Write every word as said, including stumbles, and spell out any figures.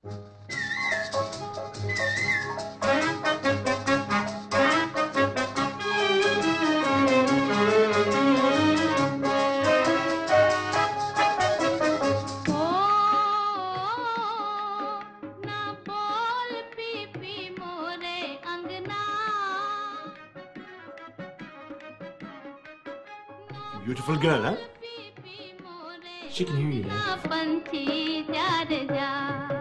Beautiful girl, huh? She can hear you, Dad.